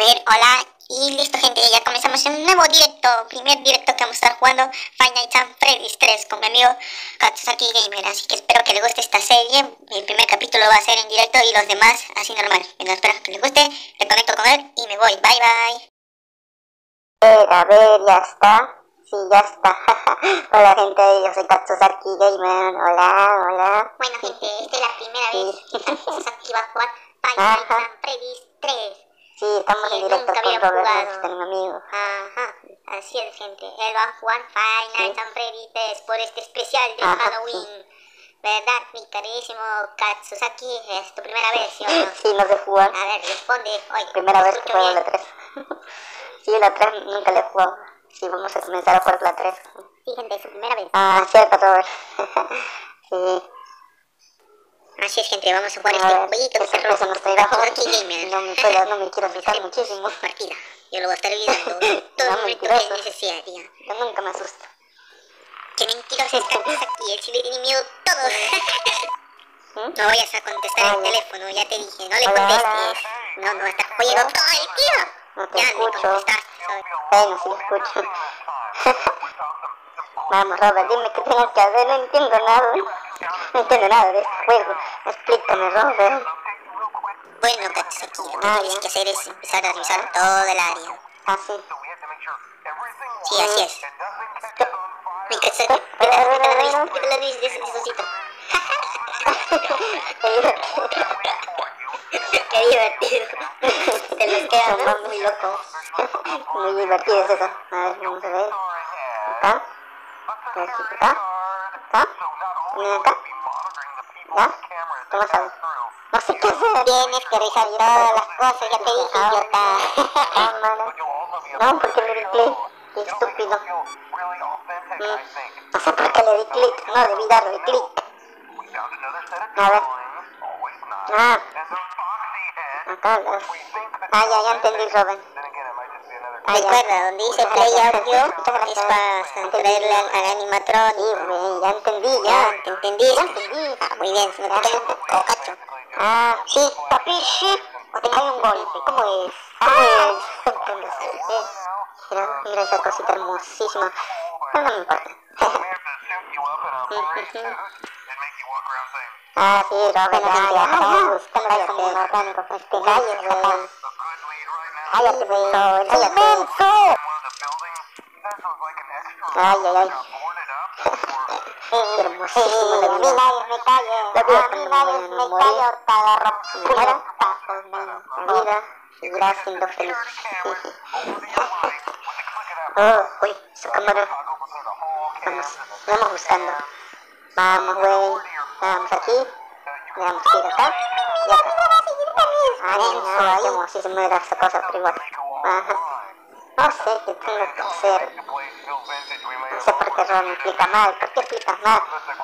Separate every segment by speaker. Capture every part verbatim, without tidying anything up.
Speaker 1: ver, hola, y listo gente, ya comenzamos un nuevo directo, primer directo que vamos a estar jugando Five Nights at Freddy's tres con mi amigo Katsuzaki Gamer, así que espero que les guste esta serie. El primer capítulo va a ser en directo y los demás así normal. Bueno, espero que les guste, me conecto con él y me voy, bye bye.
Speaker 2: Eh, a ver, ya está, sí, ya está. Hola gente, yo soy Katsuzaki Gamer, hola, hola.
Speaker 1: Bueno gente, esta es la primera vez que Katsuzaki va a jugar Five Nights at Freddy's tres.
Speaker 2: Sí, estamos en directo con Robert Monster, mi amigo.
Speaker 1: Ajá, así es gente, él va a jugar Five Nights at Freddy's tres por este especial de
Speaker 2: Ajá,
Speaker 1: Halloween.
Speaker 2: sí.
Speaker 1: ¿Verdad, mi carísimo Katsuzaki? Es tu primera vez, ¿sí o no?
Speaker 2: Sí, no sé jugar.
Speaker 1: A ver, responde. Oye,
Speaker 2: Primera vez que
Speaker 1: escucho
Speaker 2: juego
Speaker 1: bien.
Speaker 2: la tres. Sí, la tres nunca la he jugado. Sí, vamos a comenzar a jugar la tres.
Speaker 1: Sí, gente, es su primera vez.
Speaker 2: Ah, cierto, Robert. Sí.
Speaker 1: Así es, gente, vamos a jugar
Speaker 2: A
Speaker 1: este
Speaker 2: ver,
Speaker 1: jueguito
Speaker 2: ¿qué
Speaker 1: de terror.
Speaker 2: sorpresa nos traerá?
Speaker 1: Katsuzaki Gamer.
Speaker 2: No me, puedo, no me quiero asustar muchísimo.
Speaker 1: Partida. Yo lo voy a estar olvidando todo
Speaker 2: No,
Speaker 1: el momento que
Speaker 2: mentiroso.
Speaker 1: es necesario.
Speaker 2: Yo nunca me asusto.
Speaker 1: Qué mentiroso es Katsuzaki, él sí le tiene miedo a todo.
Speaker 2: ¿Mm?
Speaker 1: No vayas a contestar
Speaker 2: Ah,
Speaker 1: el
Speaker 2: ya.
Speaker 1: teléfono, ya te dije, no le
Speaker 2: Hola,
Speaker 1: contestes. No, no, estás jodiendo todo el tío.
Speaker 2: No te
Speaker 1: Ya,
Speaker 2: escucho.
Speaker 1: me contestaste.
Speaker 2: Bueno, sí, escucho. Vamos, Robert, dime qué tengo que hacer. No entiendo nada. No entiendo nada de este juego. Explícame, Robert.
Speaker 1: Bueno, Katsuzaki, lo que
Speaker 2: Ah,
Speaker 1: tienes
Speaker 2: ya.
Speaker 1: que hacer es empezar a revisar todo el área.
Speaker 2: Ah, sí.
Speaker 1: Sí, así es.
Speaker 2: ¿Qué?
Speaker 1: Mi Katsuzaki, ¿qué tal? ¿Qué tal la risa? ¿Qué tal la risa de ese sosito? Qué divertido. Te los quedas, ¿no?
Speaker 2: Muy loco. Muy divertido es eso. A ver, vamos a ver. Acá. A ver, acá. Acá. También acá. ¿Ya? ¿Qué más hago? No sé qué hacer.
Speaker 1: Tienes que revisar todas las cosas, ya te dije, idiota.
Speaker 2: Ah, mano. No, porque le di clic. Qué estúpido. Mm. No sé por qué le di clic. No, debí darle clic. A ver. Ah. Acá. las- Ah, ya, ya entendí, Robin. Ah, ya.
Speaker 1: Recuerda, donde dice play audio es para traerle al, al animatrón.
Speaker 2: Sí, güey, ya entendí,
Speaker 1: Ya,
Speaker 2: ya.
Speaker 1: ¿te entendiste?
Speaker 2: Ya entendí.
Speaker 1: Ah, muy bien, se me escucha un poco cacho.
Speaker 2: Ah, sí, capiche. Hay un golpe. ¿Cómo es? ¿Cómo es? No sé. Eh, Mira, mira esa cosita hermosísima. No, no me importa. Ah, sí, Robert, ya, ya, ya. Buscando como un orgánico. Este gallo, güey. Cállate, güey. Cállate. Ay, ay, ay. Hermosísimo la vida.
Speaker 1: me calle.
Speaker 2: La vida
Speaker 1: A mí nadie me calle, te agarro
Speaker 2: Me muero.
Speaker 1: puñetazos, men.
Speaker 2: La vida seguirá siendo feliz. Oh, uy, su cámara. Vamos, vamos buscando. Vamos, güey. Vamos aquí. Vamos a ir acá. Y acá. Ay, no, ay, como si se me da esa cosa, pero igual. Ajá. No sé qué tengo que hacer. No sé por qué Ron me explica mal. ¿Por qué explicas mal?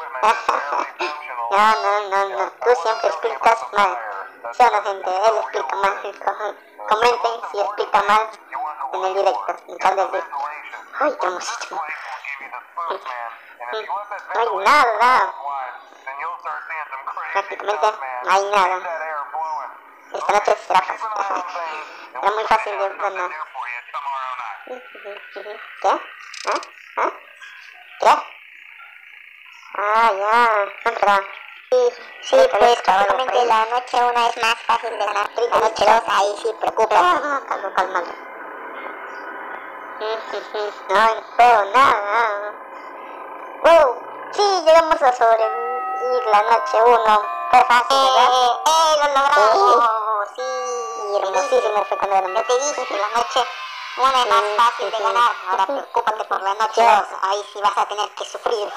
Speaker 2: No, no, no, no. Tú siempre explicas mal. Sí, la gente, él explica mal. Comenten si explica mal en el directo, en el canal del directo. Ay, qué hermosísimo. No hay nada. Prácticamente no hay nada. Esta noche será fácil. Era muy fácil de ganar. ¿Qué? ¿Ah? ¿Ah? ¿Qué? Ah, ya. No, perdón. Sí, sí, pues prácticamente la noche una es más fácil de ganar. La noche dos, ahí sí, preocupa. Calma, calma. No veo nada. Wow, sí, llegamos a sobrevivir la noche uno. Fue fácil, ¿verdad?
Speaker 1: ¡Eh, eh, lo logramos!
Speaker 2: Sí, hermosísimo fue cuando éramos.
Speaker 1: Yo te dije que la noche una es más fácil de ganar. Ahora preocúpate por la noche dos. Ahí sí vas a tener que sufrir.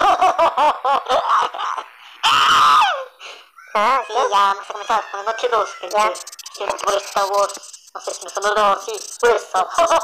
Speaker 2: Ah,
Speaker 1: Sí, ya vamos a comenzar con la noche dos.
Speaker 2: Ya.
Speaker 1: Siempre por esta voz. No sé si me sonará así. Fuerza.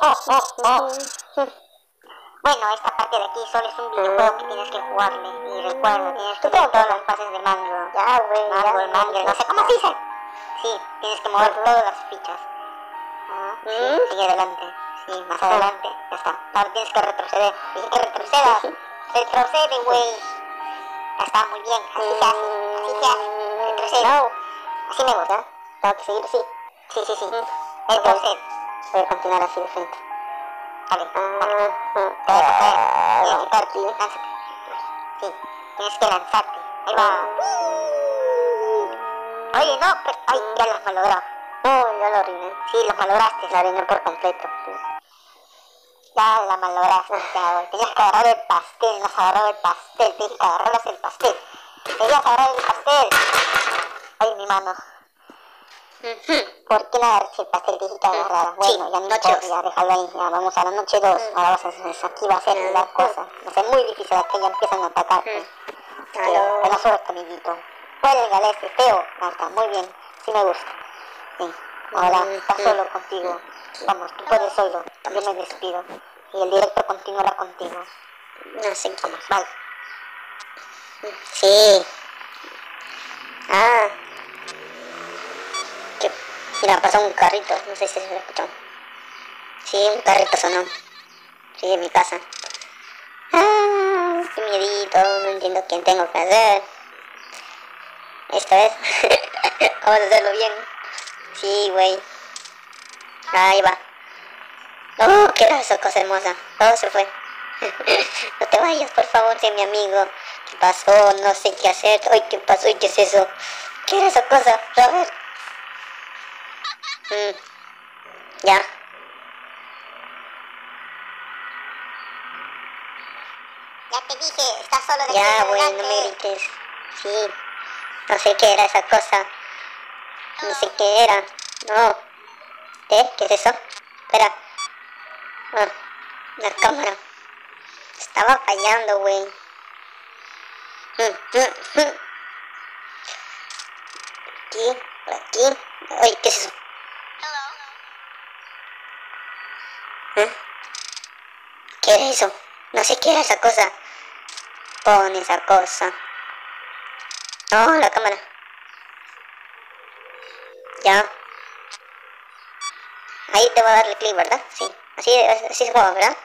Speaker 1: Bueno, esta parte de aquí solo es un videojuego que tienes que jugarle. Y recuerda, tienes que mover todas las fases de mango.
Speaker 2: Ya, güey, ya.
Speaker 1: Mango, el mango, no sé cómo se dice. Sí, tienes que mover todas las fichas. Ah, sí, sigue adelante. Sí, más adelante. Ya está. Ahora tienes que retroceder. Dije que retrocedas. Retrocede, güey. Ya está, muy bien. Así se hace. Así se hace. Retrocede.
Speaker 2: No.
Speaker 1: Así me gusta.
Speaker 2: Tengo que seguir, sí.
Speaker 1: Sí, sí, sí. Retrocede.
Speaker 2: Voy a continuar así de frente. Vale, vale. Te voy a quitarte, lánzate. Sí, tienes que lanzarte. Ahí va. Oye, no, pero... Ay, ya las malogró. No, ya lo arruiné. Sí, los malograste. La arruiné por completo. Sí. Ya la malograste, Santiago. Tenías que agarrar el pastel, no has agarrado el pastel. Tienes que agarrarlas el pastel. Tenías que agarrar el pastel. Ay, mi mano. ¿Por qué no agarraste el pastel? Tienes que agarrar. Bueno, ya no importa, ya déjalo ahí. Ya vamos a la noche dos. Ahora vas a hacer, aquí va a ser la cosa. Va a ser muy difícil, aquí ya empiezan a atacar. Buena suerte, amiguito. Cuélgale ese feo. Ahí está, muy bien. Sí me gusta. Sí. Ahora, estás solo contigo. Vamos, tú puedes solo. Yo me despido. Y el directo continuará contigo.
Speaker 1: No sé qué.
Speaker 2: Vamos, vale.
Speaker 1: Sí. Ah. ¿Qué? Mira, pasó un carrito. No sé si se lo escuchó. Sí, un carrito sonó. Sí, en mi casa. Ah, qué miedito. No entiendo quién tengo que hacer. Esta vez. Vamos a hacerlo bien. Sí, güey. Ahí va. Oh, qué era esa cosa hermosa. Todo se fue. No te vayas, por favor, sé mi amigo. ¿Qué pasó? No sé qué hacer. Ay, ¿qué pasó? ¿Y qué es eso? ¿Qué era esa cosa? A ver. Mm. Ya.
Speaker 2: Ya te dije, estás solo de
Speaker 1: Ya, güey, no me grites. Sí. No sé qué era esa cosa. No sé qué era. No. ¿Eh? ¿Qué es eso? Espera. Ah, la cámara. Estaba fallando, güey. Mm, mm, mm. Aquí, por aquí. Ay, ¿qué es eso? ¿Eh? ¿Qué era eso? No sé qué era esa cosa. Pon esa cosa. No, la cámara. Ya. Ahí te voy a darle clic, ¿verdad? Sí. Así, así se juega, ¿verdad?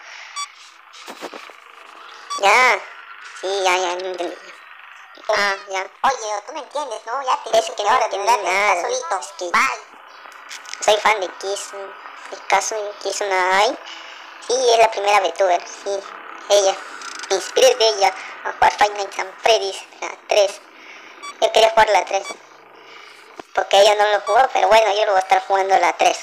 Speaker 1: Ya. Sí, ya, ya, no entendí. Ah, ya.
Speaker 2: Oye, tú me entiendes, ¿no? Ya te
Speaker 1: Es
Speaker 2: dije
Speaker 1: que
Speaker 2: que
Speaker 1: no
Speaker 2: ahora de
Speaker 1: entiendo
Speaker 2: verdad
Speaker 1: nada.
Speaker 2: estás solito.
Speaker 1: Es que
Speaker 2: Bye.
Speaker 1: soy fan de Kiss. De Kazooie, Kiss una Ai. Sí, es la primera VTuber. Sí, ella. Me inspiré de ella a jugar Five Nights at Freddy's, la tres. Yo quería jugar la tres. Porque ella no lo jugó, pero bueno, yo lo voy a estar jugando la tres.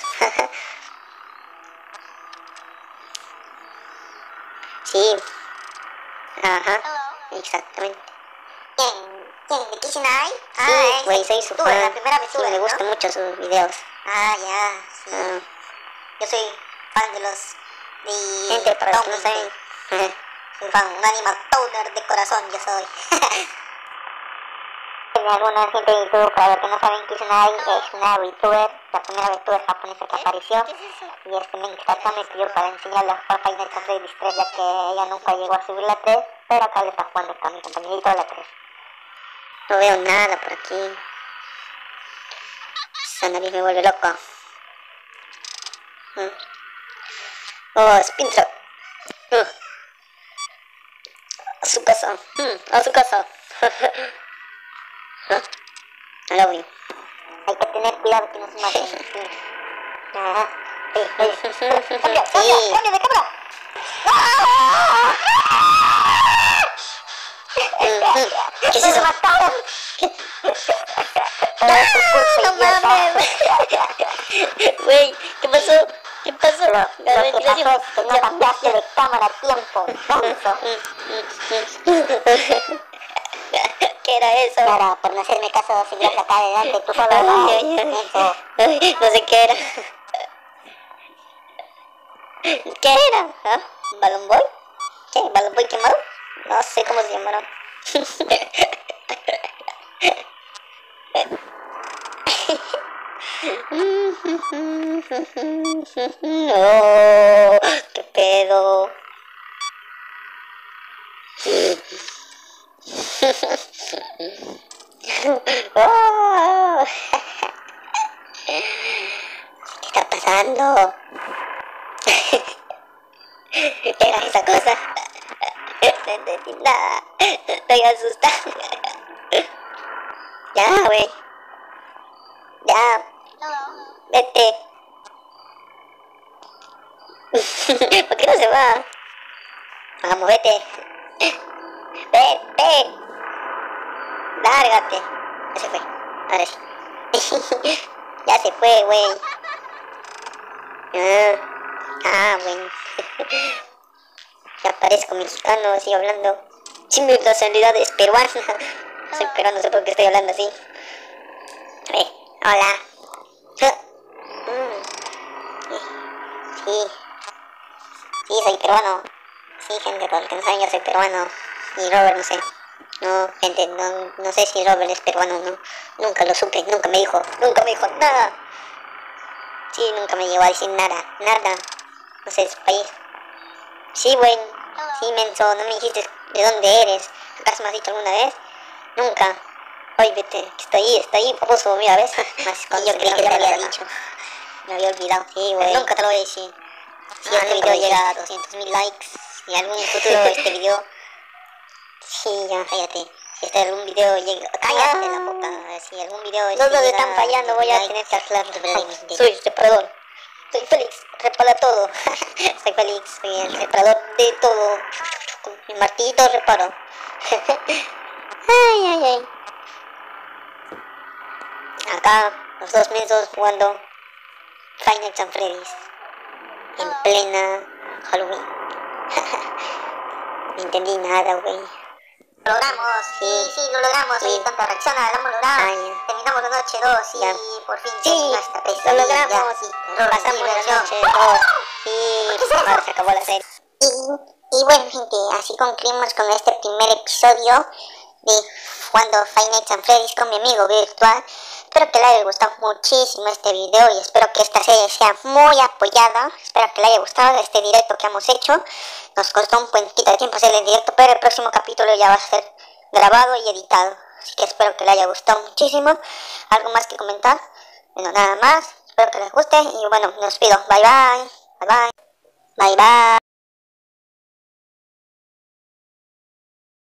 Speaker 1: Sí. Ajá. Exactamente.
Speaker 2: ¿Quién? ¿Quién? ¿De Kishinai?
Speaker 1: Sí, güey, soy su
Speaker 2: tú,
Speaker 1: fan.
Speaker 2: la primera
Speaker 1: Sí,
Speaker 2: aventura,
Speaker 1: me gustan
Speaker 2: ¿no?
Speaker 1: mucho sus videos.
Speaker 2: Ah, ya, sí.
Speaker 1: Ah,
Speaker 2: Yo soy fan de los... de...
Speaker 1: gente, para los que no
Speaker 2: Town,
Speaker 1: saben.
Speaker 2: de- Soy fan, un animal toner de corazón, yo soy. Alguna gente de YouTube, para los que no saben, Kishinai es una VTuber, la primera VTuber japonesa que apareció. Y este me Kitatsuo me pidió para enseñarle a jugar Five Nights at Freddy's tres, ya que ella nunca llegó a subir la tres, pero acá le está jugando con mi compañerito la tres.
Speaker 1: No veo nada por aquí. Esa nariz me vuelve loca. Mm. Oh, Spintrap. Uh. A su casa. Mm, a su casa. ¿Ah? No la vi.
Speaker 2: Hay que tener cuidado que no se maten. Sí. Ajá. Sí, sí.
Speaker 1: Sí.
Speaker 2: ¡Cambia, cambia, cambia de cámara!
Speaker 1: ¿Qué es
Speaker 2: ¡Me
Speaker 1: eso?
Speaker 2: mataron!
Speaker 1: ¡No mames! Güey, ¿qué pasó? ¿Qué pasó?
Speaker 2: Lo,
Speaker 1: La
Speaker 2: lo que
Speaker 1: ventilación.
Speaker 2: pasó es que no cambiaste de cámara a tiempo. Ganso.
Speaker 1: ¿Qué era eso?
Speaker 2: Ahora, por no hacerme caso, seguirás acá adelante. Tú solo
Speaker 1: Ay,
Speaker 2: vas.
Speaker 1: ay, ay.
Speaker 2: Ganso.
Speaker 1: Ay, no sé qué era. ¿Qué era? ¿Ah? ¿Balloon Boy? ¿Qué? ¿Balloon Boy quemado? No sé cómo se llamaron. No, qué pedo. Oh. ¿Qué está pasando? ¿Qué era esa cosa? No entendí nada. Estoy asustada. Ya, güey. Ya. Vete.
Speaker 2: ¿Por qué no se va? Vamos, vete. Vete. Lárgate. Ya se fue. Ahora sí. Ya se fue, güey. Ah, ah, bueno. Ya parezco mexicano, así hablando. Sí, mi nacionalidad es peruana. Soy peruano, no sé por qué estoy hablando así. Eh, hola. Mm. Sí. Sí, soy peruano. Sí, gente, por el que no saben, yo soy peruano. Y Robert, no sé. No, gente, no, no sé si Robert es peruano o no. Nunca lo supe, nunca me dijo. Nunca me dijo nada. Sí, nunca me llegó a decir nada. Nada. No sé de su país. Sí, güey. Sí, menso, no me dijiste de dónde eres. ¿Acaso me has dicho alguna vez? Nunca. Oye, vete, que está ahí, está ahí, famoso, mira, ¿ves? Más con yo creí que te lo había dicho. Me había olvidado. Sí, güey. Nunca te lo voy a decir. Si ah, este video llega a doscientos mil likes y algún futuro este video... Sí, ya, cállate. Si este algún video llega... Cállate ah. la boca. Si algún video... Este no nos están fallando, voy a tener que aclarar. Soy reparador. Soy Félix, repara todo. Soy Félix, soy el reparador de todo. Con mi martillito reparo. Ay, ay, ay. Acá, los dos mensos jugando Five Nights at Freddy's. En plena Halloween. No entendí nada, güey.
Speaker 1: Lo logramos, sí, sí, lo logramos, sí. Oye, tanta reacción, lo hemos logrado. Ah, ya. Terminamos la noche dos y ya. Por fin
Speaker 2: sí,
Speaker 1: nuestra
Speaker 2: pesadilla. Lo logramos, sí. Pasamos la noche dos y ahora se acabó la serie.
Speaker 1: Y, y bueno, gente, así concluimos con este primer episodio de jugando Five Nights at Freddy's con mi amigo virtual. Espero que le haya gustado muchísimo este video y espero que esta serie sea muy apoyada. Espero que le haya gustado este directo que hemos hecho. Nos costó un poquito de tiempo hacer el directo, pero el próximo capítulo ya va a ser grabado y editado. Así que espero que le haya gustado muchísimo. ¿Algo más que comentar? Bueno, nada más. Espero que les guste y bueno, me despido. Bye bye. Bye bye. Bye bye.